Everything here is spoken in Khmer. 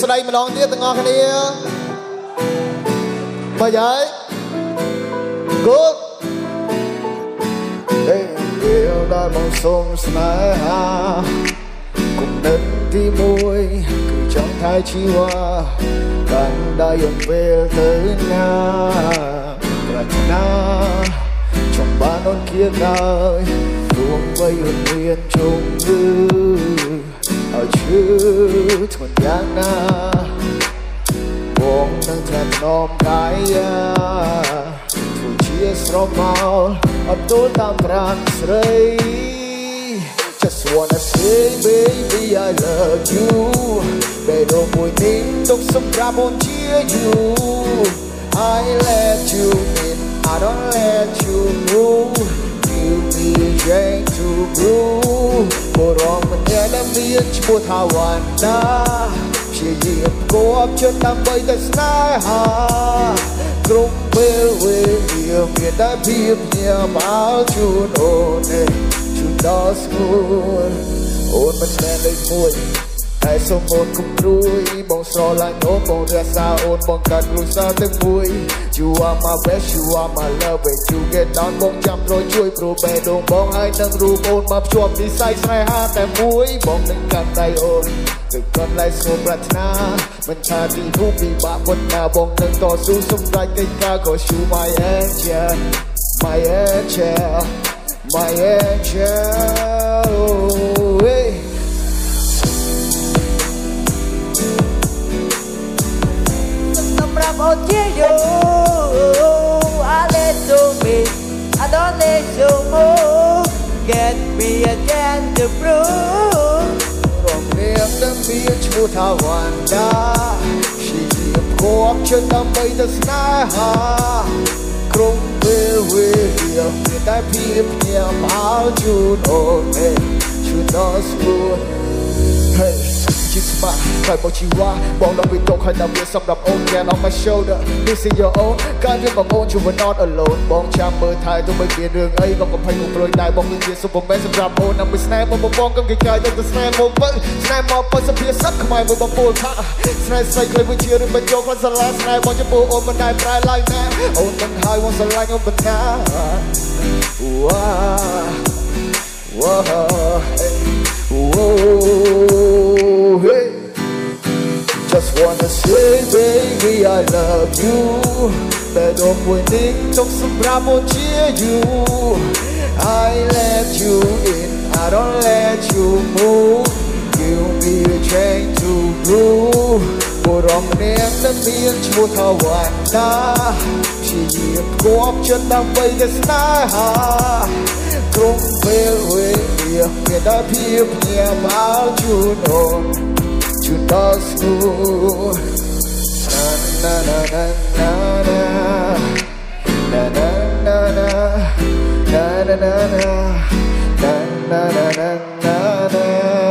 ស្ដីម្ដងទៀតទាំងអស់គ្នាបើយាយគូពេលដែលបងសូមស្នេហាគុំនឹងទីមួយគឺចង់ថែជីវ៉ាកាន់តែយំពេលទៅណាប្រាថ្នាចង់បានអូនគៀកហើយរួមវ័យអូនមានជុំយឺឲ្យឈឺធ្ងន់យ៉ាងណាបងនឹងថ្លែងនំកាយធ្វើជាស្រមោលអត់ទូលតាមប្រាណស្រី Just wanna say baby I love you ពេលនោះមួយនេះទុកសម្រាប់អូនជា you I let you in I don't let you move You be trying to prove បរមម្នាក់ដែលមានឈ្មោះថាវណ្ណាព្យាយាមគប់ចិត្តដើម្បីតែស្នេហាគ្រប់ពេលវេលាមានតែភាពញ៉ាំមកជូនអូនទេជូនដល់ស្រួលអូនមិនមែនលេខមួយតែសូមអូនគុំព្រួយបងស្រឡាញ់អូនបងរក្សាអូនបងកាត់គ្រួសារទាំងមួយ You are my best you are my love when you get down បងចាំរយជួយព្រោះបេះដូងបងហើយនឹងរូបអូនមកភ្ជាប់និស្ស័យស្នេហាតែមួយបងនឹងកាន់ដៃអូនទៅកាន់ឡៃស្គរប្រាថ្នាមិនថាទីរូបពិបាកប៉ុណ្ណាបងនឹងតស៊ូសម្រេចកិច្ចការក៏ you my angel my angel my angel hey Oh yeah, yo, I let you be, I don't let you move. Get me a chance to prove. From here, the beer to Tawanda. She caught you down by the sky. Crum with you, with that people here, how you know me, you know school. Hey. ជាស្មាក្រោយមកជីវ៉ាបងដល់ពីតុកហើយដល់វាសម្រាប់អូន Can on my shoulder This is your own ការរៀនបងអូន You were not alone បងចាំមើលថែទោះបីមានរឿងអីក៏កំភៃនឹងព្រួយដែរបងគឺជា Superman សម្រាប់អូនដើម្បីស្នេហ៍បងកំកិច្ចការយកទៅស្នេហ៍មកបើស្នេហ៍មកបើសុភាសិតខ្មែរមួយបងពោលថាស្នេហ៍ស្រីខ្លីមួយជារឿងបញ្ចុះខ្លួនស្រឡាញ់ស្នេហ៍បងចំពោះអូនមិនដែលប្រែឡើយណាអូនមិនហើយបងស្រឡាញ់អូនបណ្ណាវ៉ាវ៉ាHey, just wanna say, baby, I love you. But don't wait toសម្រាប់អូនជា you. I let you in, I don't let you move. You be a chain to prove. បរមម្នាក់ដែលមានឈ្មោះថាវណ្ណាព្យាយាមគប់ចិត្តដើម្បីតែស្នេហាគ្រប់ពេលវេលាមានតែភាពញ៉ាំមកជូនអូនជូនដល់ស្រួលណាណាណាណាណាណាណាណាណាណាណាណាណាណាណាណាណា